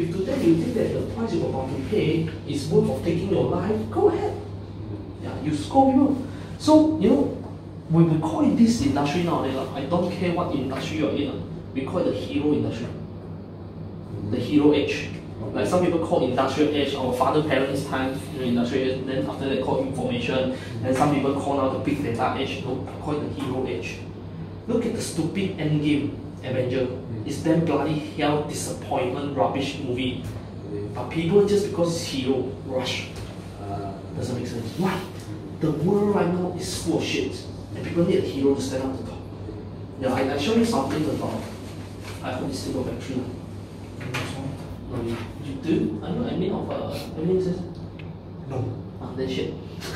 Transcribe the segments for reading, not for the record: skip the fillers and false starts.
If today you think that the price you're about to pay is worth of taking your life, go ahead. Yeah, you score people. So, you know, when we call it this industry nowadays, I don't care what industry you're in, we call it the hero industry. The hero age. Like some people call industrial age, our father parents' time, industrial age, then after that call information, and some people call now the big data age, call it the hero age. Look at the stupid endgame Avenger. It's damn bloody hell disappointment rubbish movie. But people just because it's hero rush. Doesn't make sense. Why? The world right now is full of shit. And people need a hero to stand up to talk. Yeah, I show you something about I hope this will go back through. No, you do? I know admin of everything says? No. Ah, then shit.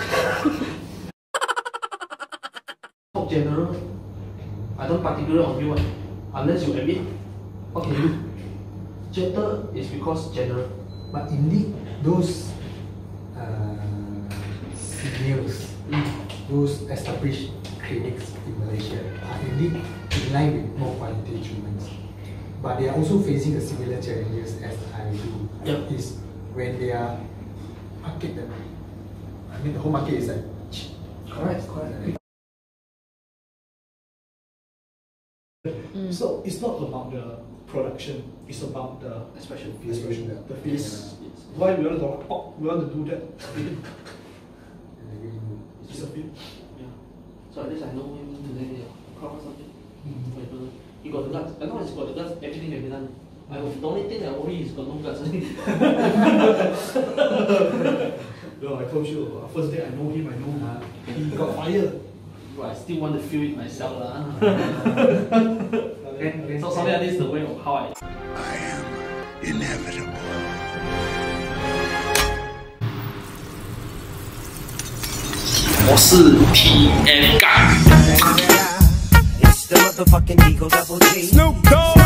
Talk general. I don't particularly on you, unless you admit. What can you do? Gentle is because general. But indeed, those seniors, those established clinics in Malaysia are indeed in line with more quality treatments. But they are also facing a similar challenges as I do. Yep. Is when they are marketed. I mean, the whole market is like cheap. Correct. So it's not about the production, it's about the Especially the feelings. Why we want to talk, we want to do that. It's a feel. Yeah. So at least I know him today. Crop or something. He got the guts. I know he's got the guts. Everything can be done. The only thing I worry is got no guts. No, I told you, first day I know him, he got fired. But I still want to feel it myself. So something like this is the way of how I am inevitable. 我是 TN 干。 It's the motherfucking Eagle Double G. Snoop Dogg.